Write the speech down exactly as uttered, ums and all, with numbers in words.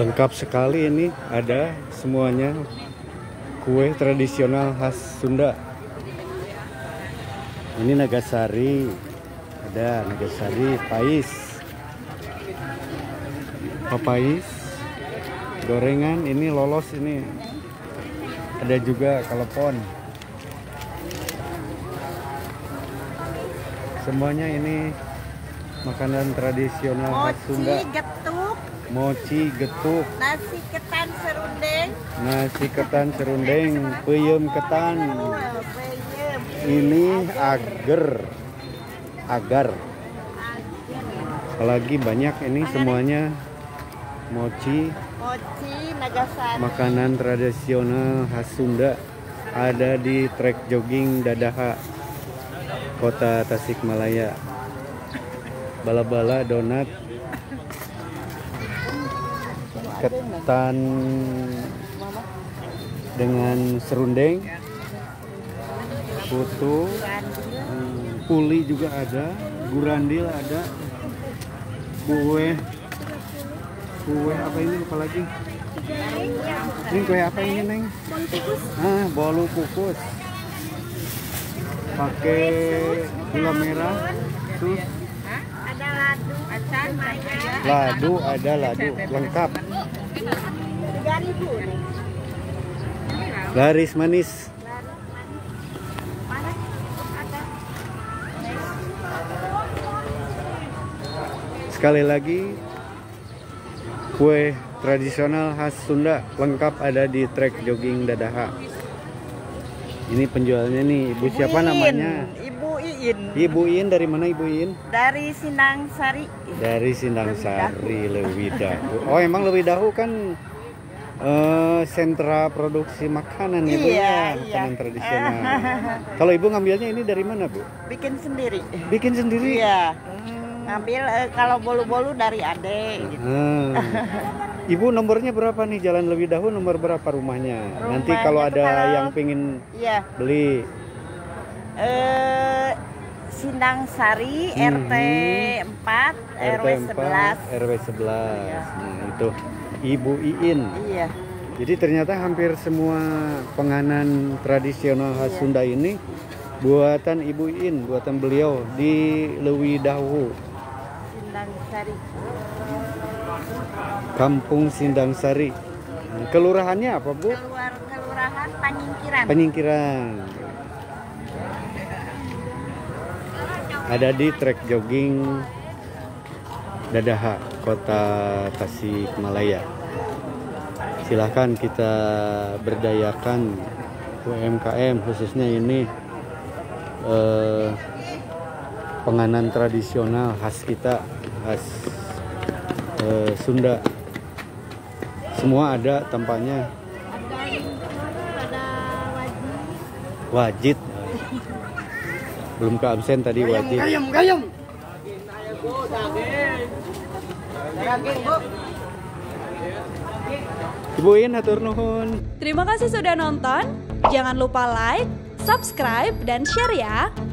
Lengkap sekali ini, ada semuanya kue tradisional khas Sunda. Ini Nagasari, ada Nagasari, pais, papais, gorengan, ini lolos ini. Ada juga kalepon. Semuanya ini makanan tradisional khas Sunda. Mochi getuk, mochi getuk, nasi ketan serundeng, nasi ketan serundeng, peyem ketan. peyem, Ini agar, agar. Apalagi banyak ini semuanya mochi, mochi Nagasari. makanan tradisional khas Sunda. Ada di trek jogging Dadaha, Kota Tasikmalaya. Bala-bala donat, ketan dengan serundeng, putu, puli juga ada, gurandil ada, kue, kue apa ini lupa lagi? Ini kue apa ini Neng? Ah, bolu kukus. Pakai gula merah, sus. Ada ladu, acan, Ladu ada ladu lengkap. tiga ribu. Laris manis. Mana? Ada. Sekali lagi, kue tradisional khas Sunda lengkap ada di trek jogging Dadaha. Ini penjualnya nih, Ibu siapa Iin. namanya? Ibu Iin. Ibu Iin, dari mana Ibu Iin? Dari Sindang Sari. Dari Sindang Sari, Lewidahu. Oh, emang Lewidahu kan eh, sentra produksi makanan ya, Bu, Iya, ya? iya. Makanan tradisional. Kalau Ibu ngambilnya ini dari mana, Bu? Bikin sendiri. Bikin sendiri? Iya. Ngambil eh, kalau bolu-bolu dari Ade gitu. Hmm. Ibu nomornya berapa nih, Jalan Lewidahu nomor berapa rumahnya? Nanti Rumahnya kalau tuh ada kalau- yang pengen Iya. beli. Eh Sindang Sari, Mhm. R T empat, R W sebelas. R W sebelas. Nah, itu Ibu Iin. Iya. Jadi ternyata hampir semua penganan tradisional khas Iya. Sunda ini buatan Ibu Iin, buatan beliau di Lewidahu, Sindang Sari. Kampung Sindang Sari. Kelurahannya apa, Bu? Keluar kelurahan Panyingkiran. Penyingkiran. Ada di trek jogging Dadaha, Kota Tasikmalaya. Silahkan kita berdayakan U M K M, khususnya ini eh, penganan tradisional khas kita, khas eh, Sunda. Semua ada tampaknya. Ada lingkur, ada wajib. Wajit. Belum ke absen tadi wajib. Gayam, gayam. Ibu Iin, hatur nuhun. Terima kasih sudah nonton. Jangan lupa like, subscribe, dan share ya.